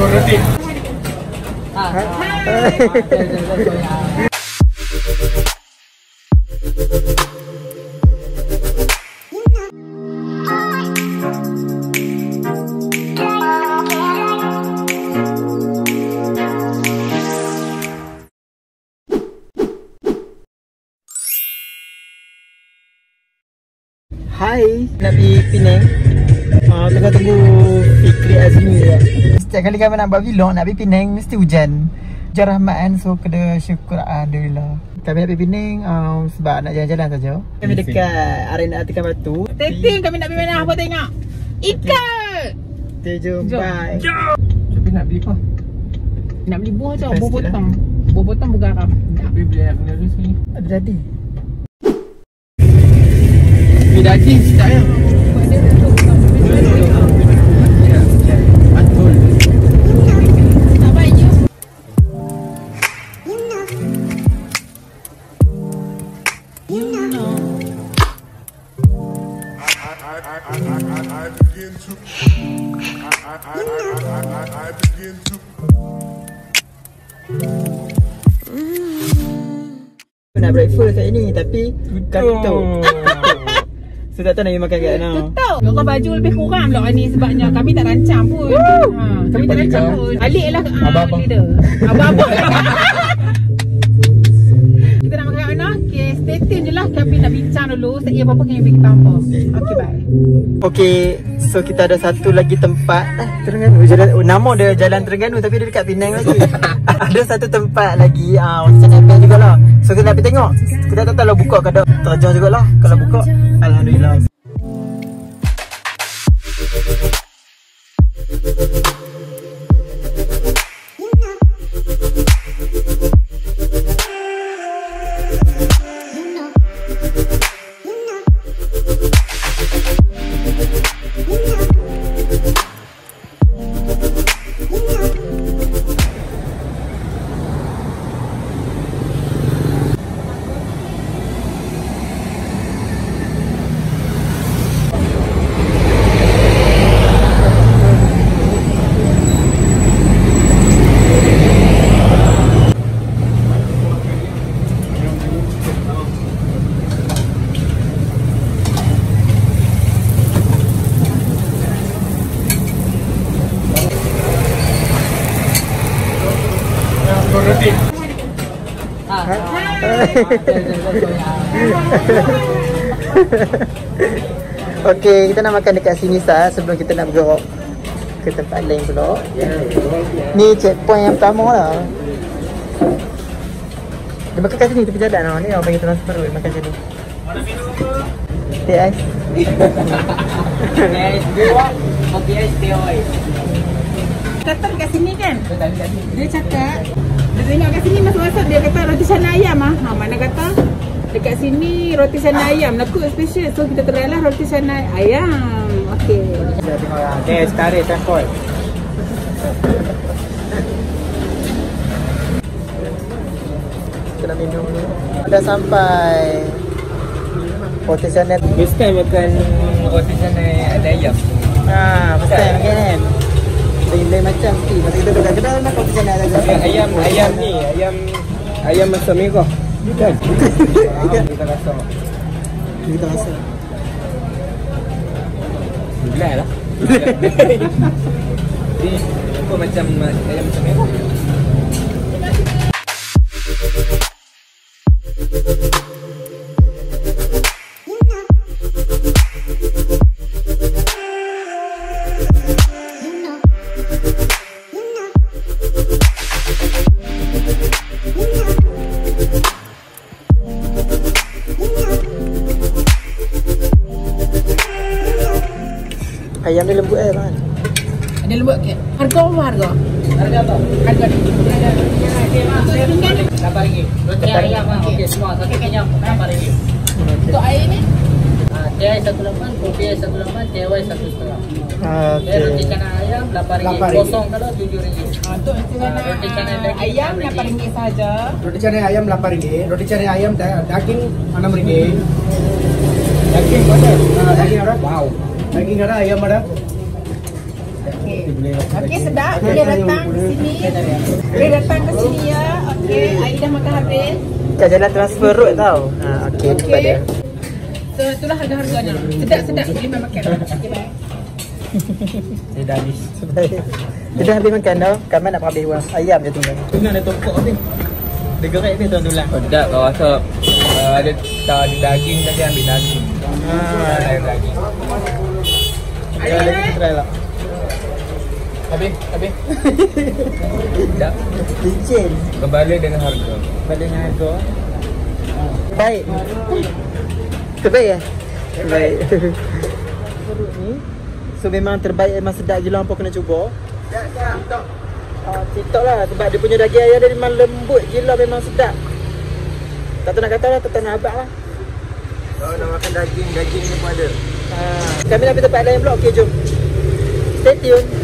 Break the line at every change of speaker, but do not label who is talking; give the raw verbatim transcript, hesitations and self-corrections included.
roti.
Ah.
Hai, nak pergi Penang. Uh, tengah tunggu Fikri Azmi ya. Setiap kali kami nak buat vlog nak pergi Penang mesti hujan. Hujan rahmat, so kena syukur alhamdulillah. Kami nak pergi Penang um, sebab nak jalan-jalan saja. Kami dekat arena Atikan Batu.
Teting kami nak pergi mana apa tengok. Ikan.
Okay, jom. Bye.
Tapi nak beli apa?
Nak beli buah je, buah potong. Buah potong buah garam.
Nak beli beli benda dulu sini.
Ada jadi.
Beli daging sedap ya. Betul.
Tak baik je.
Nak breakfast kat ini tapi tutup. So tak tahu nak pergi makan kat mana.
Tutup. Kau baju lebih kurang pula ni sebabnya kami tak rancang pun. Ha, kami tak rancang pun. Baliklah ke
Abang-abang.
leader. Abang-abang. Kita nak makan kat mana? Okay, stay tune je lah. Kami nak bincang dulu. Saya apa-apa kami bagi tahu apa. Okay, bye.
Okay, so kita ada satu lagi tempat eh, Terengganu. Jalan, oh, nama dia Jalan Terengganu tapi dia dekat Penang lagi. Ada satu tempat lagi ah, uh, macam Nepal jugalah. So kita nak pergi tengok. Kita tak tahu lah buka ke tak. Terjah jugalah. Kalau buka, alhamdulillah.
Roti.
Ah.
Okay, kita nak makan dekat sini sah sebelum kita nak bergerak ke tempat lain pula. Ni checkpoint yang pertama lah. Dia makan kat sini tepi jalan lah. Ni orang panggil transfer dia makan sini. Teh ais.
Teh ais dua, kopi ais teh ais. Kata kat sini kan? Dia cakap dia tengok kat sini masuk-masuk dia kata roti canai ayam ah. Ha, mana kata dekat sini roti canai ayam nak cook special. So kita try lah roti canai ayam. Okey.
Okay, tarik transport. Kita nak minum dulu. Dah sampai roti canai.
First time makan roti canai ada ayam.
Ha, first time makan kan. Lain-lain macam ni. Masa kita duduk kat kedai nak roti canai ada.
Ayam ayam ni, ayam ayam masak merah. Kan? Kita rasa.
Kita rasa.
Gulai lah. Ni apa macam ayam masak merah.
Ayam dia lembut eh bang.
Ada lembut ke? Harga apa harga?
Harga apa?
Harga ni.
lapan ringgit. Roti ayam ah. Okey semua satu kenyang lapan ringgit.
Untuk air ni?
Ah, teh ais satu lapan, kopi ais satu lapan, teh ais satu setengah.
Ah,
Okay. Roti canai ayam lapan ringgit. Kosong kalau tujuh ringgit.
Ah, untuk
roti canai daging
ayam lapan ringgit saja.
Roti canai ayam lapan ringgit, roti canai ayam da- daging enam ringgit.
Daging ada.
Uh, daging ada?
Wow.
Daging ada, ayam ada?
Okey. Okey, sedap. Boleh datang ke sini. Boleh datang ke sini ya. Okey, Aida dah makan habis.
Kat jalan transfer road tau. Ha, okey, ni tempat dia.
So, itulah harga-harganya. Sedap-sedap. Boleh main makan. Okey, bye.
Saya dah habis.
Kita dah habis makan tau. Kamu nak habis buah ayam je tinggal.
Tuna ada tokok habis. Dia gerak habis tuan-tuan. Sedap kau rasa. Uh, ada tak ada daging tadi ambil daging. Ah, ada daging.
Ada lagi kita try lah.
Habis, habis. Sedap.
Licin.
Kembali dengan harga.
Kembali dengan harga. Baik. Terbaik ya? Terbaik. Ni. So memang terbaik, memang sedap gila, hampa kena cuba.
Ya, ya, TikTok.
Ah, TikTok lah sebab dia punya daging ayam dia memang lembut gila, memang sedap. Tak tahu nak kata lah, tak tahu nak abang lah.
Kalau nak makan daging, daging ni pun ada.
Ha, kami nak pergi tempat lain pula. Okey, jom. Stay tune.